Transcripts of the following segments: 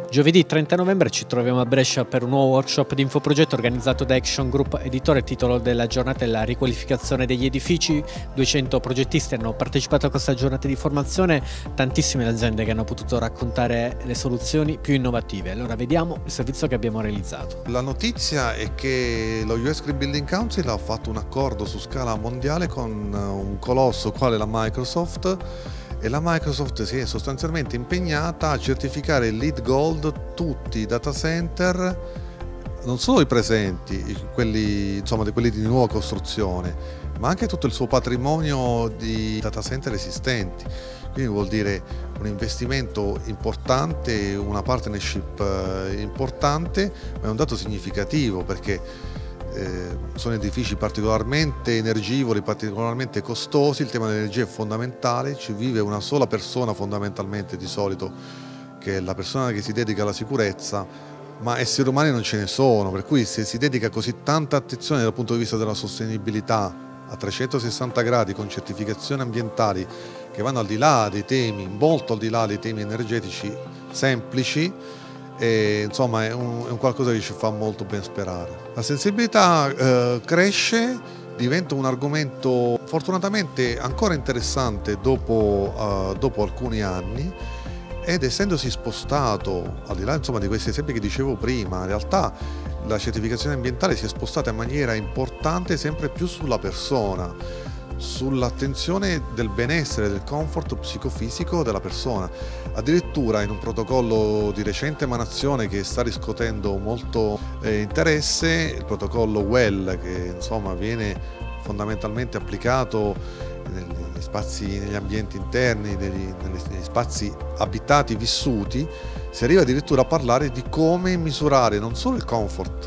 Giovedì 30 novembre ci troviamo a Brescia per un nuovo workshop di infoprogetto organizzato da Action Group Editore. Il titolo della giornata è la riqualificazione degli edifici. 200 progettisti hanno partecipato a questa giornata di formazione, tantissime le aziende che hanno potuto raccontare le soluzioni più innovative. Allora vediamo il servizio che abbiamo realizzato. La notizia è che lo US Green Building Council ha fatto un accordo su scala mondiale con un colosso quale la Microsoft, e la Microsoft si è sostanzialmente impegnata a certificare il LEED Gold tutti i data center, non solo i presenti, quelli di nuova costruzione, ma anche tutto il suo patrimonio di data center esistenti. Quindi vuol dire un investimento importante, una partnership importante, ma è un dato significativo perché sono edifici particolarmente energivori, particolarmente costosi. Il tema dell'energia è fondamentale, ci vive una sola persona fondamentalmente di solito, che è la persona che si dedica alla sicurezza, ma esseri umani non ce ne sono, per cui se si dedica così tanta attenzione dal punto di vista della sostenibilità a 360 gradi con certificazioni ambientali che vanno al di là dei temi, molto al di là dei temi energetici semplici, e, insomma è un qualcosa che ci fa molto ben sperare. La sensibilità cresce, diventa un argomento fortunatamente ancora interessante dopo alcuni anni, ed essendosi spostato, al di là di questi esempi che dicevo prima, in realtà la certificazione ambientale si è spostata in maniera importante sempre più sulla persona, sull'attenzione del benessere, del comfort psicofisico della persona. Addirittura in un protocollo di recente emanazione che sta riscuotendo molto interesse, il protocollo WELL, che viene fondamentalmente applicato negli ambienti interni, negli spazi abitati, vissuti, si arriva addirittura a parlare di come misurare non solo il comfort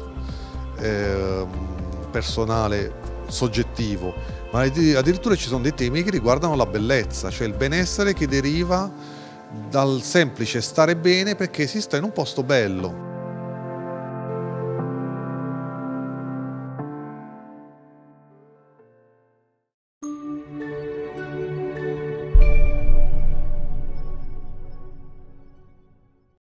personale, soggettivo, ma addirittura ci sono dei temi che riguardano la bellezza, cioè il benessere che deriva dal semplice stare bene perché si sta in un posto bello.